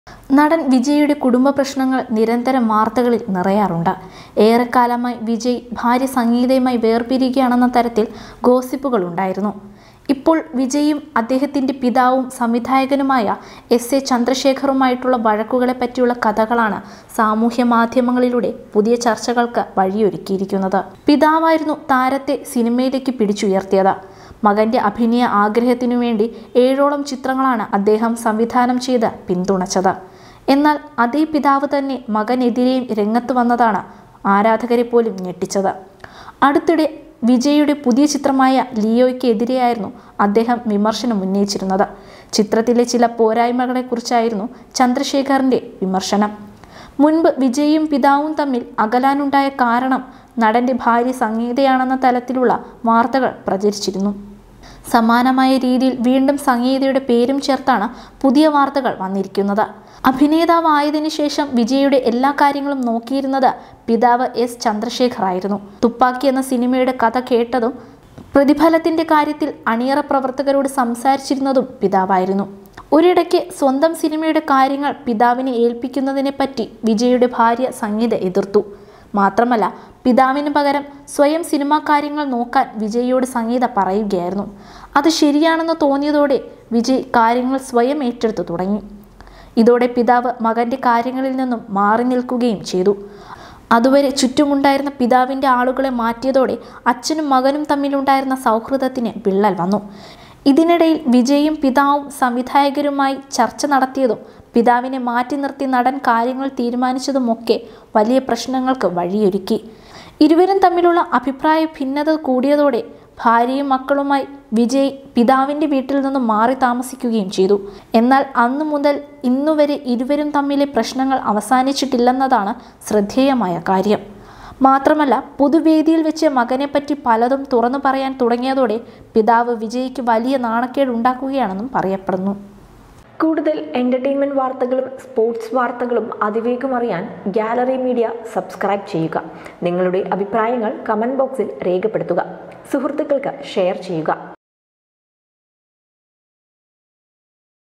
നടൻ വിജയുടെ കുടുംബ പ്രശ്നങ്ങൾ നിരന്തരം വാർത്തകളിൽ നിറയാറുണ്ട്. ഏറെക്കാലമായി വിജയ് ഭാര്യ സംഗീതയുമായി വേർപിരിയുകയാണെന്ന തരത്തിൽ ഗോസിപ്പുകൾ ഉണ്ടായിരുന്നു. ഇപ്പോൾ വിജയും അദ്ദേഹത്തിൻ്റെ പിതാവും സംവിധായകനുമായ എസ്.എ. ചന്ദ്രശേഖറുമായിട്ടുള്ള വഴക്കുകളെ പറ്റിയുള്ള കഥകളാണ് സാമൂഹ്യ മാധ്യമങ്ങളിലൂടെ പുതിയ ചർച്ചകൾക്ക് വഴിയൊരുക്കിയിരിക്കുന്നത്. പിതാവായിരുന്നു താരത്തെ സിനിമയിലേക്ക് പിടിച്ചുയർത്തിയത്. മകൻ്റെ അഭിനയ ആഗ്രഹത്തിനു വേണ്ടി 7ഓളം ചിത്രങ്ങളാണ് അദ്ദേഹം സംവിധാനം ചെയ്ത് പിന്തുണച്ചത്. എന്നാൽ അതേ പിതാവ് തന്നെ മകനെതിരെയും രംഗത്ത് വന്നതാണ് ആരാധകരെ പോലും ഞെട്ടിച്ചത്. അടുത്തിടെ വിജയുടെ പുതിയ ചിത്രമായ ലിയോയ്ക്ക് എതിരെയായിരുന്നു അദ്ദേഹം വിമർശനം ഉന്നയിച്ചിരുന്നത്. ചിത്രത്തിലെ ചില പോരായ്മകളെക്കുറിച്ചായിരുന്നു ചന്ദ്രശേഖറിൻ്റെ വിമർശനം. മുൻപ് വിജയും പിതാവും തമ്മിൽ അകലാനുണ്ടായ കാരണം നടൻ്റെ ഭാര്യ സംഗീതയാണെന്ന തലത്തിലുള്ള വാർത്തകൾ പ്രചരിച്ചിരുന്നു. സമാനമായ രീതിയിൽ വീണ്ടും സംഗീതയുടെ പേരും ചേർത്താണ് പുതിയ വാർത്തകൾ വന്നിരിക്കുന്നത്. അഭിനേതാവായതിനു ശേഷം വിജയുടെ എല്ലാ കാര്യങ്ങളും നോക്കിയിരുന്നത് പിതാവ് എസ്. ചന്ദ്രശേഖർ ആയിരുന്നു. തുപ്പാക്കി എന്ന സിനിമയുടെ കഥ കേട്ടതും പ്രതിഫലത്തിൻ്റെ കാര്യത്തിൽ അണിയറ പ്രവർത്തകരോട് സംസാരിച്ചിരുന്നതും പിതാവായിരുന്നു. ഒരിടയ്ക്ക് സ്വന്തം സിനിമയുടെ കാര്യങ്ങൾ പിതാവിനെ ഏൽപ്പിക്കുന്നതിനെപ്പറ്റി വിജയുടെ ഭാര്യ സംഗീത എതിർത്തു. മാത്രമല്ല, പിതാവിന് പകരം സ്വയം സിനിമാ കാര്യങ്ങൾ നോക്കാൻ വിജയോട് സംഗീത പറയുകയായിരുന്നു. അത് ശരിയാണെന്ന് തോന്നിയതോടെ വിജയ് കാര്യങ്ങൾ സ്വയം ഏറ്റെടുത്തു തുടങ്ങി. ഇതോടെ പിതാവ് മകൻ്റെ കാര്യങ്ങളിൽ നിന്നും മാറി നിൽക്കുകയും ചെയ്തു. അതുവരെ ചുറ്റുമുണ്ടായിരുന്ന പിതാവിൻ്റെ ആളുകളെ മാറ്റിയതോടെ അച്ഛനും മകനും തമ്മിലുണ്ടായിരുന്ന സൗഹൃദത്തിന് വിള്ളൽ വന്നു. ഇതിനിടയിൽ വിജയും പിതാവും സംവിധായകരുമായി ചർച്ച നടത്തിയതും പിതാവിനെ മാറ്റി നിർത്തി നടൻ കാര്യങ്ങൾ തീരുമാനിച്ചതുമൊക്കെ വലിയ പ്രശ്നങ്ങൾക്ക് വഴിയൊരുക്കി. ഇരുവരും തമ്മിലുള്ള അഭിപ്രായ ഭിന്നത കൂടിയതോടെ ഭാര്യയും മക്കളുമായി വിജയ് പിതാവിൻ്റെ വീട്ടിൽ നിന്നും മാറി താമസിക്കുകയും ചെയ്തു. എന്നാൽ അന്നു മുതൽ ഇന്നുവരെ ഇരുവരും തമ്മിലെ പ്രശ്നങ്ങൾ അവസാനിച്ചിട്ടില്ലെന്നതാണ് ശ്രദ്ധേയമായ കാര്യം. മാത്രമല്ല, പൊതുവേദിയിൽ വെച്ച് മകനെപ്പറ്റി പലതും തുറന്നു പറയാൻ തുടങ്ങിയതോടെ പിതാവ് വിജയ്ക്ക് വലിയ നാണക്കേട് ഉണ്ടാക്കുകയാണെന്നും പറയപ്പെടുന്നു. കൂടുതൽ എൻ്റർടൈൻമെൻറ്റ് വാർത്തകളും സ്പോർട്സ് വാർത്തകളും അതിവേഗം അറിയാൻ ഗാലറി മീഡിയ സബ്സ്ക്രൈബ് ചെയ്യുക. നിങ്ങളുടെ അഭിപ്രായങ്ങൾ കമൻറ്റ് ബോക്സിൽ രേഖപ്പെടുത്തുക. സുഹൃത്തുക്കൾക്ക് ഷെയർ ചെയ്യുക.